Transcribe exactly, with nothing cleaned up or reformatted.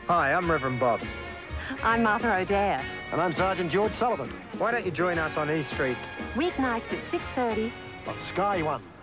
Hi, I'm Reverend Bob. I'm Martha O'Dare. And I'm Sergeant George Sullivan. Why don't you join us on E Street? Weeknights at six thirty. On Sky One.